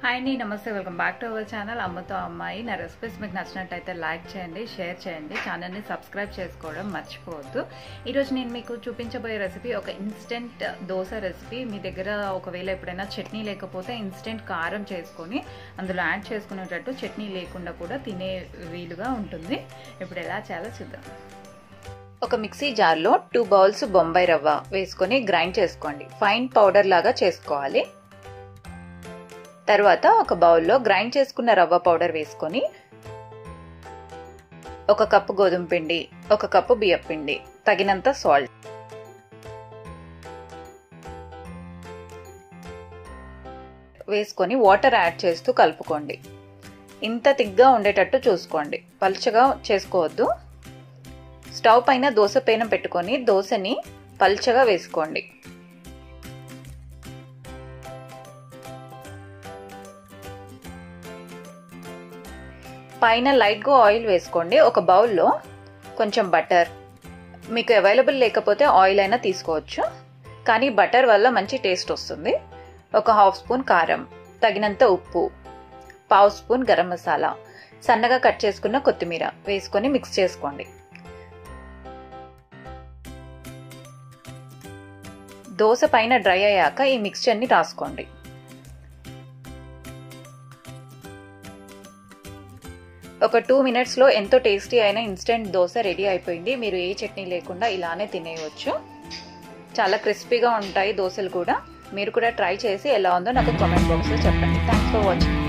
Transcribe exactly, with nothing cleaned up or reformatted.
Hi అండి, నమస్తే. Welcome back to our channel అమ్మతో అమ్మాయి. నా రెసిపీస్ మీకు నచ్చినట్టయితే లైక్ చేయండి, షేర్ చేయండి, ఛానల్ని సబ్స్క్రైబ్ చేసుకోవడం మర్చిపోవద్దు. ఈరోజు నేను మీకు చూపించబోయే రెసిపీ ఒక ఇన్స్టెంట్ దోశ రెసిపీ. మీ దగ్గర ఒకవేళ ఎప్పుడైనా చట్నీ లేకపోతే ఇన్స్టెంట్ కారం చేసుకొని అందులో యాడ్ చేసుకునేటట్టు చట్నీ లేకుండా కూడా తినే వీలుగా ఉంటుంది. ఇప్పుడు ఎలా చేయాలో చూద్దాం. ఒక మిక్సీ జార్లో టూ బౌల్స్ బొంబాయి రవ్వ వేసుకొని గ్రైండ్ చేసుకోండి. ఫైన్ పౌడర్ లాగా చేసుకోవాలి. తర్వాత ఒక బౌల్లో గ్రైండ్ చేసుకున్న రవ్వ పౌడర్ వేసుకొని ఒక కప్పు గోధుమ పిండి, ఒక కప్పు బియ్యం పిండి, తగినంత సాల్ట్, వేసుకొని వాటర్ యాడ్ చేస్తూ కలుపుకోండి. ఇంత తిగ్గా ఉండేటట్టు చూసుకోండి, పల్చగా చేసుకోవద్దు. స్టవ్ పైన దోశ పేనం పెట్టుకొని దోశని పల్చగా వేసుకోండి. పైన లైట్గా ఆయిల్ వేసుకోండి. ఒక బౌల్లో కొంచెం బటర్, మీకు అవైలబుల్ లేకపోతే ఆయిల్ అయినా తీసుకోవచ్చు, కానీ బటర్ వల్ల మంచి టేస్ట్ వస్తుంది. ఒక హాఫ్ స్పూన్ కారం, తగినంత ఉప్పు, పావు స్పూన్ గరం మసాలా, సన్నగా కట్ చేసుకున్న కొత్తిమీర వేసుకొని మిక్స్ చేసుకోండి. దోశ పైన డ్రై అయ్యాక ఈ మిక్స్చర్ని రాసుకోండి. ఒక టూ మినిట్స్లో ఎంతో టేస్టీ అయిన ఇన్స్టెంట్ దోశ రెడీ అయిపోయింది. మీరు ఏ చట్నీ లేకుండా ఇలానే తినేయవచ్చు. చాలా క్రిస్పీగా ఉంటాయి దోశలు కూడా. మీరు కూడా ట్రై చేసి ఎలా ఉందో నాకు కామెంట్ బాక్స్లో చెప్పండి. Thanks for watching.